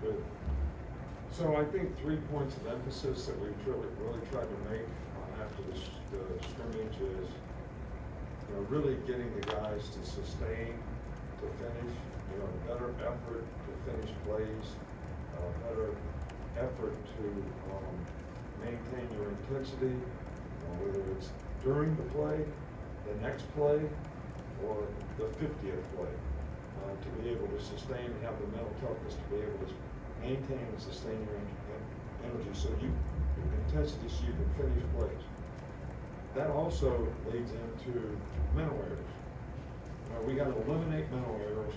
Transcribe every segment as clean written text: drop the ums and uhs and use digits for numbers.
Good. So I think 3 points of emphasis that we've really tried to make after the scrimmage is, really getting the guys to sustain, to finish, better effort to finish plays, better effort to maintain your intensity, whether it's during the play, the next play, or the 50th play, to be able to sustain and have the mental toughness to be able to maintain and sustain your energy intensity so you can finish plays. That also leads into mental errors. We got to eliminate mental errors.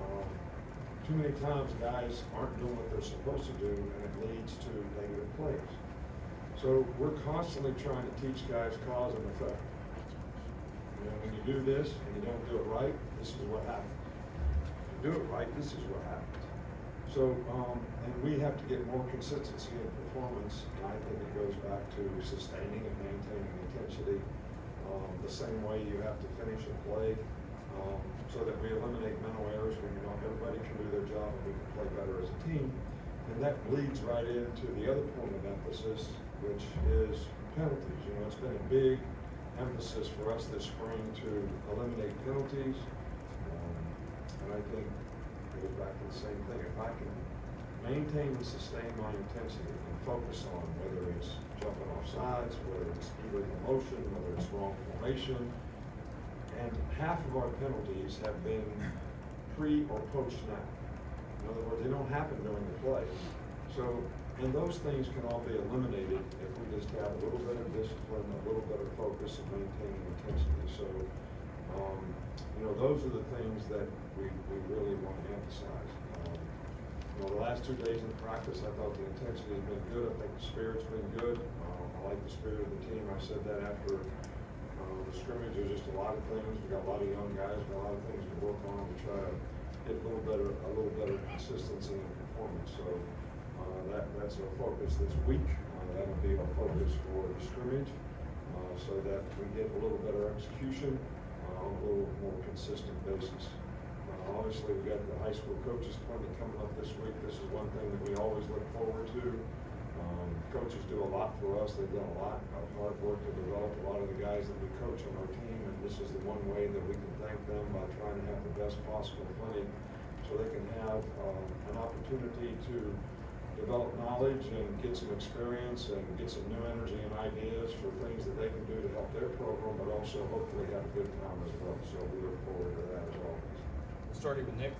Too many times guys aren't doing what they're supposed to do, and it leads to negative plays. So we're constantly trying to teach guys cause and effect. When you do this and you don't do it right, this is what happens. If you do it right, this is what happens. So, and we have to get more consistency in performance, and I think it goes back to sustaining and maintaining intensity the same way you have to finish a play, so that we eliminate mental errors when everybody can do their job and we can play better as a team. And that leads right into the other point of emphasis, which is penalties. It's been a big emphasis for us this spring to eliminate penalties, and I think it goes back to the same thing. If I can maintain and sustain my intensity and focus on whether it's jumping off sides, whether it's illegal motion, whether it's wrong formation, and half of our penalties have been pre or post snap. In other words, they don't happen during the play. So, and those things can all be eliminated if we just have a little bit of discipline, a little bit of focus, and maintaining intensity. So, those are the things that we really want to emphasize. The last 2 days in practice, I thought the intensity has been good. I think the spirit's been good. I like the spirit of the team. I said that after the scrimmage. There's just a lot of things. We got a lot of young guys, got a lot of things to work on to try to get a little better consistency in performance. So that's our focus this week. That'll be our focus for the scrimmage, so that we get a little better execution on a little more consistent basis. Obviously, we got the high school coaches appointment coming up this week. This is one thing that we always look forward to. Coaches do a lot for us. They've done a lot of hard work to develop a lot of the guys that we coach on our team, and this is the one way that we can thank them by trying to have the best possible clinic so they can have an opportunity to develop knowledge and get some experience and get some new energy and ideas for things that they can do to help their program, but also hopefully have a good time as well. So we look forward to that as always. We'll start here with Nick.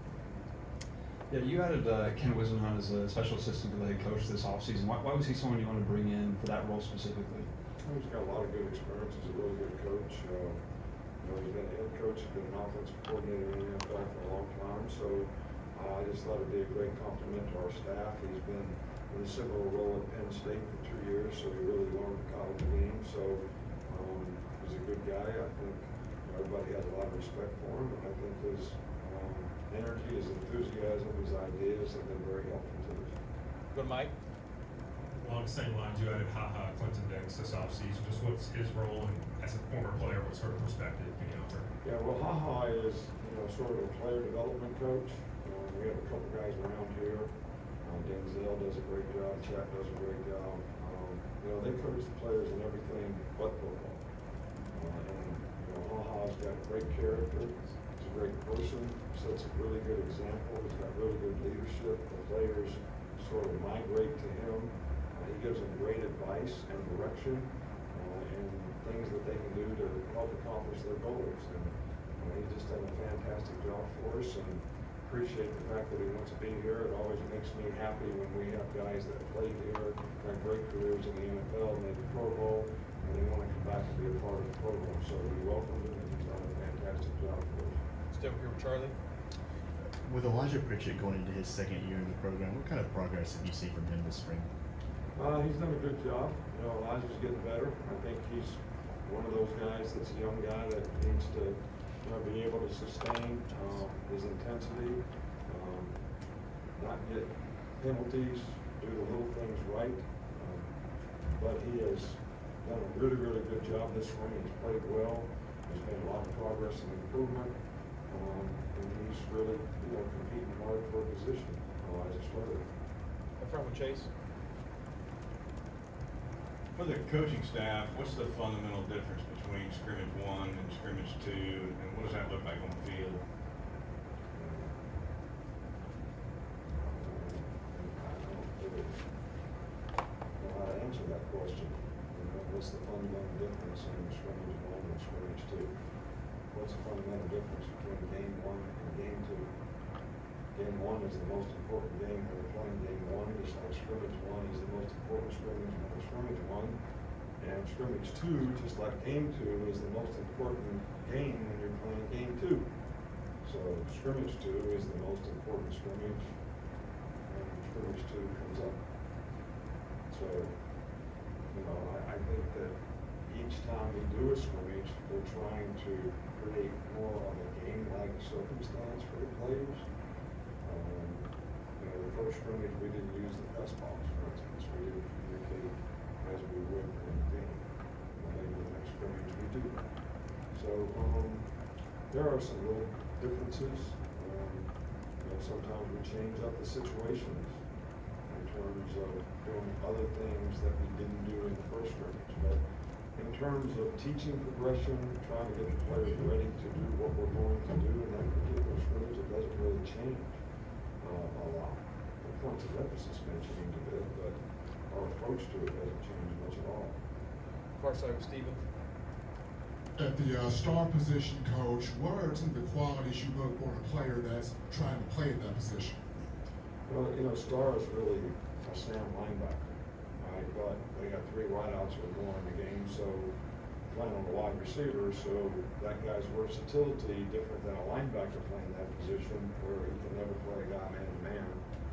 Yeah, you added Ken Wisenhunt as a special assistant to the head coach this offseason. Why was he someone you want to bring in for that role specifically? He's got a lot of good experience. He's a really good coach. He's been a head coach, he's been an offensive coordinator in the NFL for a long time. So I just thought it'd be a great compliment to our staff. He's been in a similar role at Penn State for 2 years, so he really learned the college game. So he's a good guy. I think everybody has a lot of respect for him, and I think his energy, his enthusiasm, his ideas have been very helpful to us. Go to Mike. Along the same lines, you added Clinton Dix this offseason. Just what's his role, and as a former player, what sort of perspective can you offer? Yeah, well, is sort of a player development coach. We have a couple guys around here. Denzel does a great job. Chat does a great job. They coach the players in everything but football. And has got great character. He's a great person. Sets a really good example. He's got really good leadership. The players sort of migrate to him. He gives them great advice and direction and things that they can do to help accomplish their goals. And he's just done a fantastic job for us, and appreciate the fact that he wants to be here. It always makes me happy when we have guys that played here, got great careers in the NFL, made the Pro Bowl, and they want to come back and be a part of the program. So we welcome him, and he's done a fantastic job for us. Stay over here with Charlie. With Elijah Pritchett going into his second year in the program, what kind of progress have you seen from him this spring? He's done a good job. Elijah's getting better. I think he's one of those guys that's a young guy that needs to be able to sustain his intensity, not get penalties, do the little things right. But he has done a really, really good job this spring. He's played well. There's been a lot of progress and improvement. And he's really, competing hard for a position. Elijah started. Up front with Chase. For the coaching staff, what's the fundamental difference between scrimmage 1 and scrimmage 2, and what does that look like on the field? I don't really know how to answer that question. You know, what's the fundamental difference in scrimmage 1 and scrimmage 2? What's the fundamental difference between game 1 and game 2? Game 1 is the most important game when we're playing game 1, just like scrimmage 1 is the most important scrimmage when we're scrimmage 1. And scrimmage 2, just like game 2, is the most important game when you're playing game 2. So scrimmage 2 is the most important scrimmage when scrimmage 2 comes up. So, you know, I think that each time we do a scrimmage, we're trying to create more of a game-like circumstance for the players. You know, the first scrimmage, we didn't use the pass balls, for instance. We didn't communicate as we would in the game. Well, maybe the next scrimmage we do that. So there are some little differences. You know, sometimes we change up the situations in terms of doing other things that we didn't do in the first scrimmage. But in terms of teaching progression, trying to get the players ready to do what we're going to do in that particular scrimmage, it doesn't really change a lot. The points of emphasis may change a bit, but our approach to it doesn't change much at all. Far side with Steven. At the star position, coach, what are some of the qualities you look for in a player that's trying to play at that position? Well, you know, star is really a Sam linebacker, right? But they got 3 wideouts or more in the game, so playing on a wide receiver, so that guy's versatility different than a linebacker playing that position where he can never play a guy man-to-man.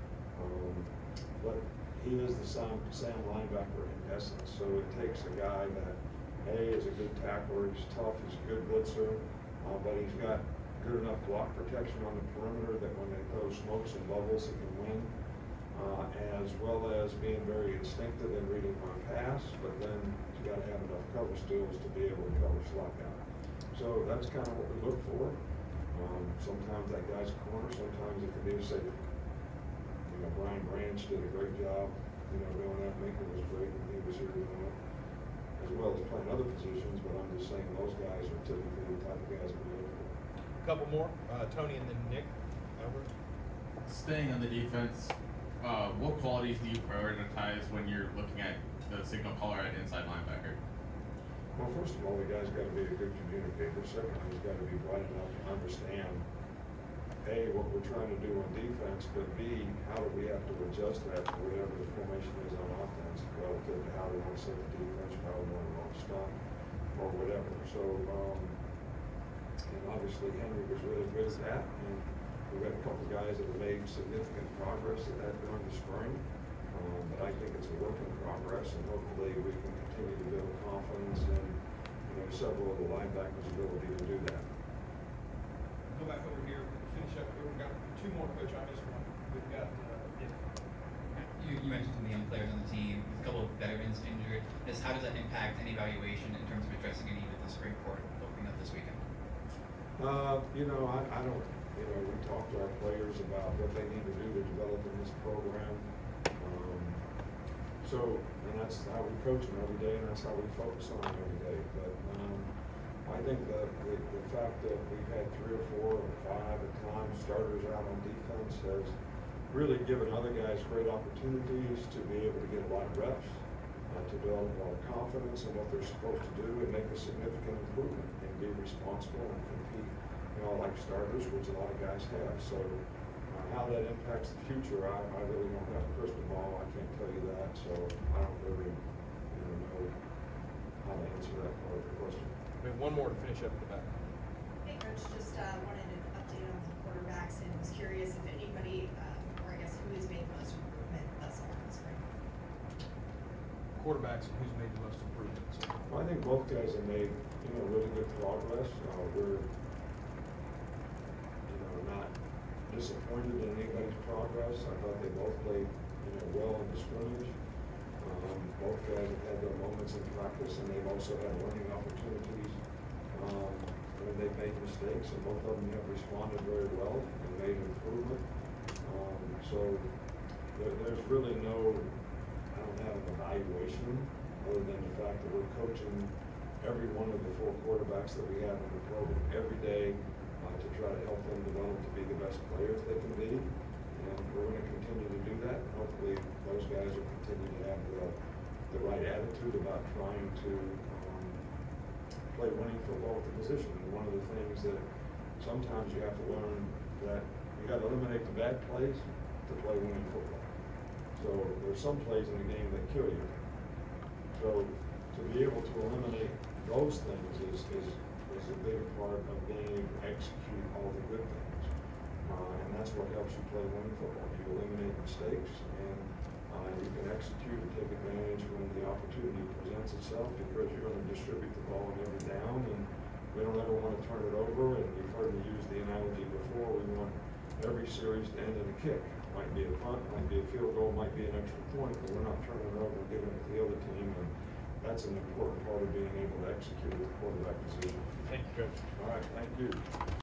But he is the Sam linebacker in essence, so it takes a guy that, A, is a good tackler, he's tough, he's a good blitzer, but he's got good enough block protection on the perimeter that when they throw smokes and bubbles, he can win, as well as being very instinctive in reading my pass, but then you got to have enough cover skills to be able to cover slot guy. So that's kind of what we look for. Sometimes that guy's a corner, sometimes it can be a safety. You know, Brian Branch did a great job, you know, doing that. Minka was great when he was here doing it, as well as playing other positions, but I'm just saying those guys are typically the type of guys we look for. A couple more, Tony and then Nick. Albert. Staying on the defense, what qualities do you prioritize when you're looking at the signal caller at inside linebacker? Well, first of all, the guy's got to be a good communicator. Secondly, he's got to be bright enough to understand, A, what we're trying to do on defense, but B, how do we have to adjust that to whatever the formation is on offense relative to how we want to set the defense, how we want to stop, or whatever. So, and obviously Henry was really good at that, and we've got a couple guys that have made significant progress at that during the spring. But I think it's a work in progress, and hopefully we can continue to build confidence in, you know, several of the linebackers' ability to do that. Go back over here, finish up here. We've got 2 more, Coach. I missed one. We've got Nick. You mentioned some of the young players on the team, a couple of veterans injured. How does that impact any evaluation in terms of addressing a need at the spring court opening up this weekend? You know, I don't, you know, we talk to our players about what they need to do to develop in this program. And that's how we coach them every day, and that's how we focus on them every day. But I think that the fact that we've had 3 or 4 or 5 at times starters out on defense has really given other guys great opportunities to be able to get a lot of reps, to build a lot of confidence in what they're supposed to do and make a significant improvement and be responsible and compete, you know, like starters, which a lot of guys have. So how that impacts the future, I really don't have a crystal ball. I can't tell you that, so I don't really, you know how to answer that part of the question. We have 1 more to finish up at the back. Hey, Coach, just wanted an update on the quarterbacks and was curious if anybody, or I guess who has made the most improvement thus far in the spring. Quarterbacks, who's made the most improvement? So. Well, I think both guys have made, you know, really good progress. We're, you know, not disappointed in anybody's progress. I thought they both played, you know, well in the scrimmage. Both guys have had their moments in practice, and they've also had learning opportunities when they've made mistakes, and both of them have responded very well and made improvement. So So there's really no, I don't have an evaluation other than the fact that we're coaching every one of the 4 quarterbacks that we have in the program every day to try to help them develop to be the best players they can be. And we're going to continue to do that. Hopefully those guys will continue to have the right attitude about trying to play winning football with the position. And one of the things that sometimes you have to learn that you got to eliminate the bad plays to play winning football. So there's some plays in the game that kill you. So to be able to eliminate those things is a big part of being able to execute all the good things. And that's what helps you play winning football. You eliminate mistakes and you can execute and take advantage when the opportunity presents itself, because you're going to distribute the ball in every down, and we don't ever want to turn it over. And you've heard me use the analogy before, we want every series to end in a kick. Might be a punt, might be a field goal, might be an extra point, but we're not turning it over and giving it to the other team. And that's an important part of being able to execute with the quarterback position. Thank you, Coach. All right, thank you.